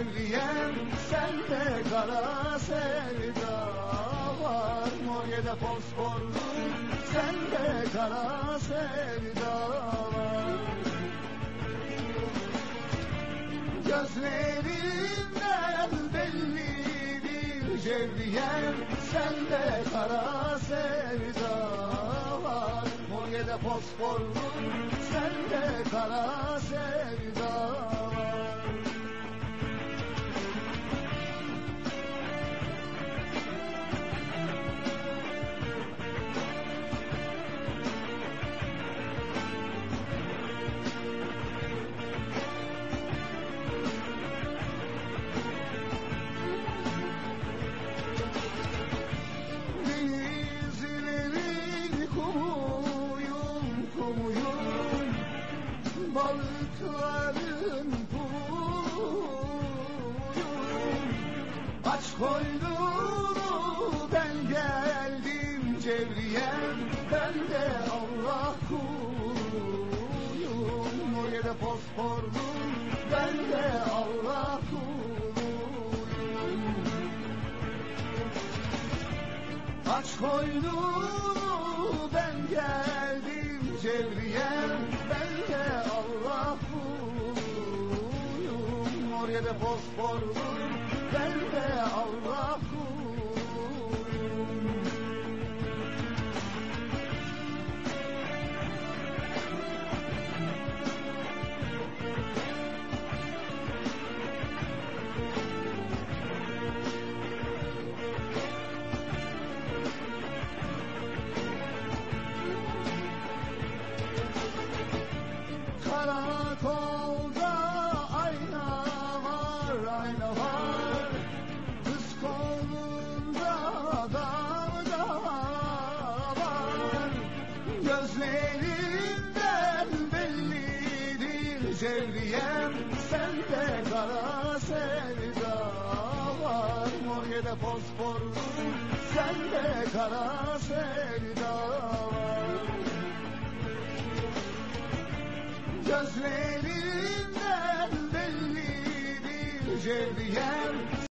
Cevriyem sende kara sevda var. Moryede fosforlu sende kara sevda var. Gözlerinden bellidir Cevriyem sende kara sevda var. Moryede fosforlu sende kara sevda var. Balıkların kuyum, aç koynunu ben geldim Cevriyem, ben de Allah kuluyum. Moryede fosforlum, ben de Allah kuluyum. Aç koynunu ben geldim Cevriyem, ben de Allah kuluyum. Moryede fosforlum, ben de Allah kuluyum. Karakolda ayna var, ayna var. Kız kolunda dalga var. Gözlerinden bellidir Cevriyem sende kara sevda var. Moryede fosforlu sende kara sevda var. Gözlerinden bellidir Cevriyem